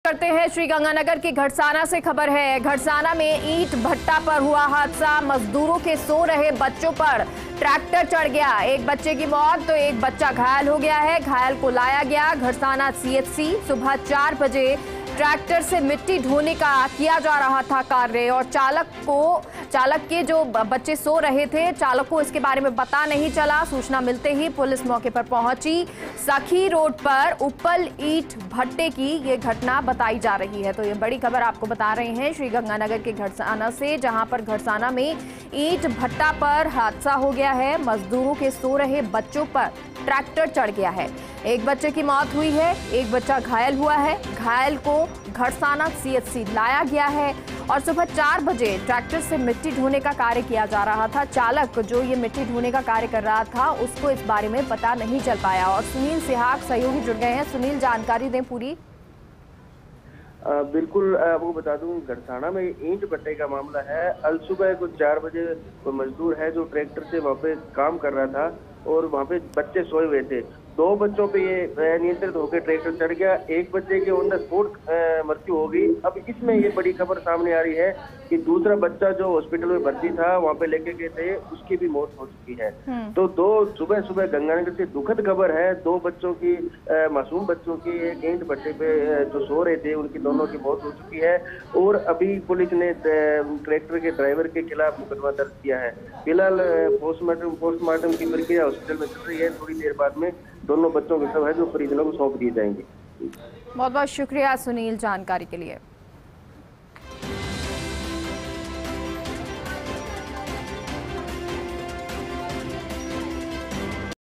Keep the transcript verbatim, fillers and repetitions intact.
करते हैं श्रीगंगानगर के घड़साना से। खबर है, घड़साना में ईंट भट्टा पर हुआ हादसा। मजदूरों के सो रहे बच्चों पर ट्रैक्टर चढ़ गया। एक बच्चे की मौत तो एक बच्चा घायल हो गया है। घायल को लाया गया घड़साना सीएचसी। सुबह चार बजे ट्रैक्टर से मिट्टी ढोने का किया जा रहा था कार्य और चालक को चालक के जो बच्चे सो रहे थे, चालक को इसके बारे में पता नहीं चला। सूचना मिलते ही पुलिस मौके पर पहुंची। सखी रोड पर उपल ईंट भट्टे की ये घटना बताई जा रही है। तो ये बड़ी खबर आपको बता रहे हैं श्रीगंगानगर के घड़साना से, जहां पर घड़साना में ईंट भट्टा पर हादसा हो गया है। मजदूरों के सो रहे बच्चों पर ट्रैक्टर चढ़ गया है। एक बच्चे की मौत हुई है, एक बच्चा घायल हुआ है। घायल को घड़साना सीएचसी लाया गया है और सुबह चार बजे ट्रैक्टर से मिट्टी ढोने का कार्य किया जा रहा था। चालक जो ये मिट्टी ढोने का कार्य कर रहा था, उसको इस बारे में पता नहीं चल पाया। और सुनील सिहाग सहयोगी जुड़ गए हैं। सुनील, जानकारी दें पूरी। आ, बिल्कुल आपको बता दूं, घड़साना में ईंट भट्टे का मामला है। अल सुबह कुछ चार बजे कोई मजदूर है जो ट्रैक्टर से वहाँ पे काम कर रहा था और वहाँ पे बच्चे सोए हुए थे। दो बच्चों पे ये नियंत्रित होकर ट्रैक्टर चढ़ गया। एक बच्चे की ऑन द स्पॉट मृत्यु हो गई। अब इसमें ये बड़ी खबर सामने आ रही है कि दूसरा बच्चा जो हॉस्पिटल में भर्ती था, वहाँ पे लेके गए थे, उसकी भी मौत हो चुकी है। तो दो सुबह सुबह गंगानगर से दुखद खबर है। दो बच्चों की, मासूम बच्चों की एक ईंट भट्टे पे जो सो रहे थे, उनकी दोनों की मौत हो चुकी है। और अभी पुलिस ने ट्रैक्टर के ड्राइवर के खिलाफ मुकदमा दर्ज किया है। फिलहाल पोस्टमार्टम पोस्टमार्टम की प्रक्रिया हॉस्पिटल में चल रही है। थोड़ी देर बाद में दोनों बच्चों के शव है जो परिजनों को सौंप दिए जाएंगे। बहुत बहुत शुक्रिया सुनील जानकारी के लिए।